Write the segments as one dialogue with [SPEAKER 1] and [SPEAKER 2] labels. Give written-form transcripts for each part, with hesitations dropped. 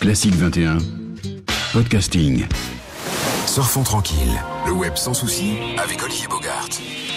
[SPEAKER 1] Classique 21, podcasting.
[SPEAKER 2] Surfons tranquille, le web sans souci avec Olivier Bogart.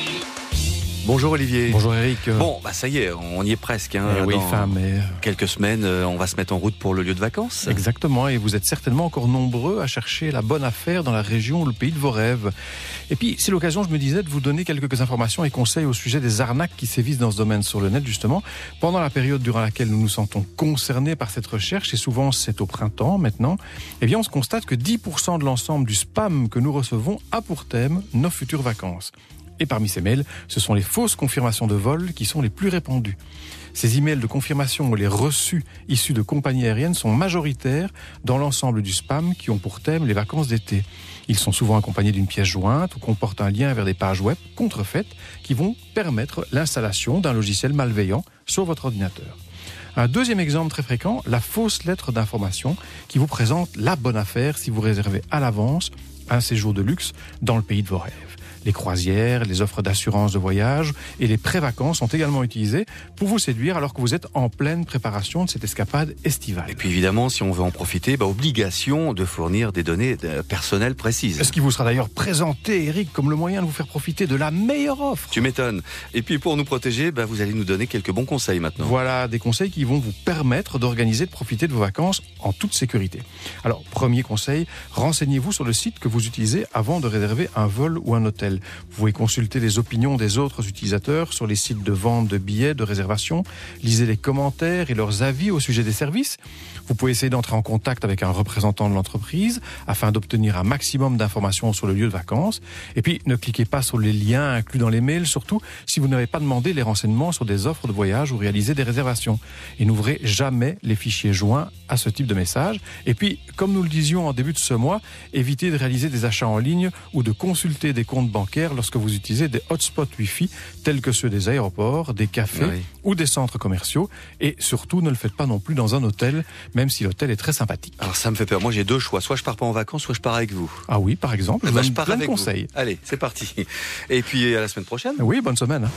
[SPEAKER 3] Bonjour Olivier.
[SPEAKER 4] Bonjour Eric.
[SPEAKER 3] Bon, ça y est, on y est presque.
[SPEAKER 4] Oui,
[SPEAKER 3] dans quelques semaines, on va se mettre en route pour le lieu de vacances.
[SPEAKER 4] Exactement, et vous êtes certainement encore nombreux à chercher la bonne affaire dans la région ou le pays de vos rêves. Et puis, c'est l'occasion, je me disais, de vous donner quelques informations et conseils au sujet des arnaques qui sévissent dans ce domaine sur le net, justement. Pendant la période durant laquelle nous nous sentons concernés par cette recherche, et souvent c'est au printemps maintenant, eh bien on se constate que 10% de l'ensemble du spam que nous recevons a pour thème nos futures vacances. Et parmi ces mails, ce sont les fausses confirmations de vol qui sont les plus répandues. Ces emails de confirmation ou les reçus issus de compagnies aériennes sont majoritaires dans l'ensemble du spam qui ont pour thème les vacances d'été. Ils sont souvent accompagnés d'une pièce jointe ou comportent un lien vers des pages web contrefaites qui vont permettre l'installation d'un logiciel malveillant sur votre ordinateur. Un deuxième exemple très fréquent, la fausse lettre d'information qui vous présente la bonne affaire si vous réservez à l'avance un séjour de luxe dans le pays de vos rêves. Les croisières, les offres d'assurance de voyage et les pré-vacances sont également utilisés pour vous séduire alors que vous êtes en pleine préparation de cette escapade estivale.
[SPEAKER 3] Et puis évidemment, si on veut en profiter, obligation de fournir des données personnelles précises.
[SPEAKER 4] Ce qui vous sera d'ailleurs présenté, Eric, comme le moyen de vous faire profiter de la meilleure offre.
[SPEAKER 3] Tu m'étonnes. Et puis pour nous protéger, vous allez nous donner quelques bons conseils maintenant.
[SPEAKER 4] Voilà, des conseils qui vont vous permettre d'organiser, de profiter de vos vacances en toute sécurité. Alors, premier conseil, renseignez-vous sur le site que vous utilisez avant de réserver un vol ou un hôtel. Vous pouvez consulter les opinions des autres utilisateurs sur les sites de vente de billets, de réservation. Lisez les commentaires et leurs avis au sujet des services. Vous pouvez essayer d'entrer en contact avec un représentant de l'entreprise afin d'obtenir un maximum d'informations sur le lieu de vacances. Et puis, ne cliquez pas sur les liens inclus dans les mails, surtout si vous n'avez pas demandé les renseignements sur des offres de voyage ou réalisé des réservations. Et n'ouvrez jamais les fichiers joints à ce type de message. Et puis, comme nous le disions en début de ce mois, évitez de réaliser des achats en ligne ou de consulter des comptes bancaires lorsque vous utilisez des hotspots Wi-Fi tels que ceux des aéroports, des cafés ou des centres commerciaux. Et surtout, ne le faites pas non plus dans un hôtel, même si l'hôtel est très sympathique.
[SPEAKER 3] Alors ça me fait peur. Moi, j'ai deux choix. Soit je pars pas en vacances, soit je pars avec vous.
[SPEAKER 4] Ah oui, par exemple.
[SPEAKER 3] Je pars
[SPEAKER 4] plein de
[SPEAKER 3] avec
[SPEAKER 4] conseils.
[SPEAKER 3] Vous. Allez, c'est parti. Et puis à la semaine prochaine.
[SPEAKER 4] Oui, bonne semaine.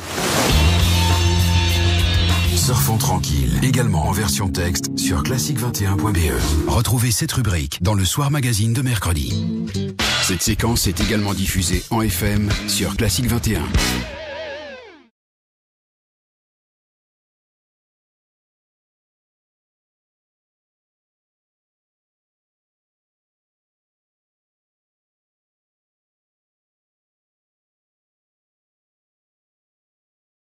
[SPEAKER 2] Surfons tranquille, également en version texte sur classique21.be.
[SPEAKER 1] Retrouvez cette rubrique dans le Soir Magazine de mercredi. Cette séquence est également diffusée en FM sur Classique 21.